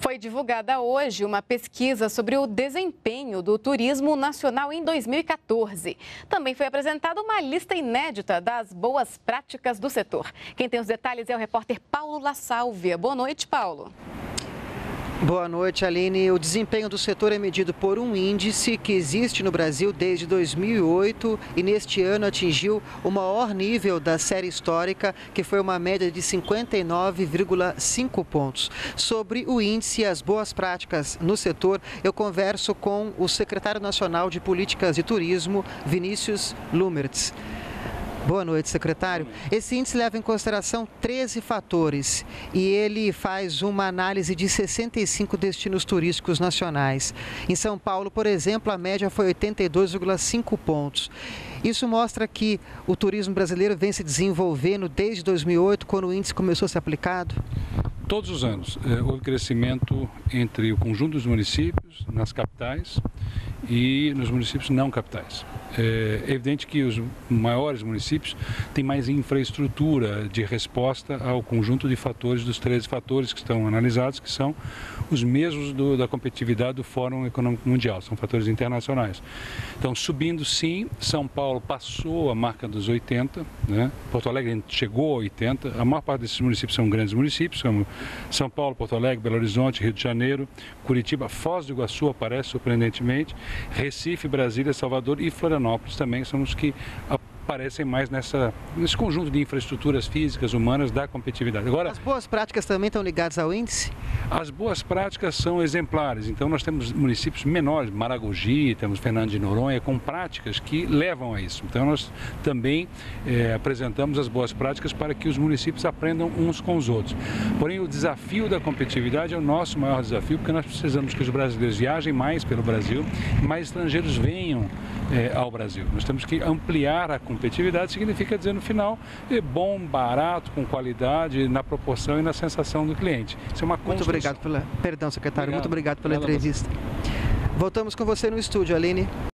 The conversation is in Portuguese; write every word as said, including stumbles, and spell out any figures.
Foi divulgada hoje uma pesquisa sobre o desempenho do turismo nacional em dois mil e quatorze. Também foi apresentada uma lista inédita das boas práticas do setor. Quem tem os detalhes é o repórter Paulo La Sálvia. Boa noite, Paulo. Boa noite, Aline. O desempenho do setor é medido por um índice que existe no Brasil desde dois mil e oito e neste ano atingiu o maior nível da série histórica, que foi uma média de cinquenta e nove vírgula cinco pontos. Sobre o índice e as boas práticas no setor, eu converso com o secretário nacional de Políticas de Turismo, Vinícius Lumertz. Boa noite, secretário. Esse índice leva em consideração treze fatores e ele faz uma análise de sessenta e cinco destinos turísticos nacionais. Em São Paulo, por exemplo, a média foi oitenta e dois vírgula cinco pontos. Isso mostra que o turismo brasileiro vem se desenvolvendo desde dois mil e oito, quando o índice começou a ser aplicado? Todos os anos eh, houve crescimento entre o conjunto dos municípios, nas capitais e nos municípios não capitais. É evidente que os maiores municípios têm mais infraestrutura de resposta ao conjunto de fatores, dos treze fatores que estão analisados, que são os mesmos do, da competitividade do Fórum Econômico Mundial, são fatores internacionais. Então, subindo sim, São Paulo passou a marca dos oitenta, né? Porto Alegre chegou a oitenta, a maior parte desses municípios são grandes municípios, como São Paulo, Porto Alegre, Belo Horizonte, Rio de Janeiro, Curitiba, Foz do Iguaçu aparece surpreendentemente, Recife, Brasília, Salvador e Florianópolis também são os que aparecem mais nessa, nesse conjunto de infraestruturas físicas, humanas da competitividade. Agora, as boas práticas também estão ligadas ao índice? As boas práticas são exemplares. Então, nós temos municípios menores, Maragogi, temos Fernando de Noronha, com práticas que levam a isso. Então, nós também é, apresentamos as boas práticas para que os municípios aprendam uns com os outros. Porém, o desafio da competitividade é o nosso maior desafio, porque nós precisamos que os brasileiros viajem mais pelo Brasil e mais estrangeiros venham é, ao Brasil. Nós temos que ampliar a competitividade, significa dizer no final, é bom, barato, com qualidade, na proporção e na sensação do cliente. Isso é uma Muito obrigado pela... Perdão, secretário, obrigado. muito obrigado pela Obrigado. entrevista. Voltamos com você no estúdio, Aline.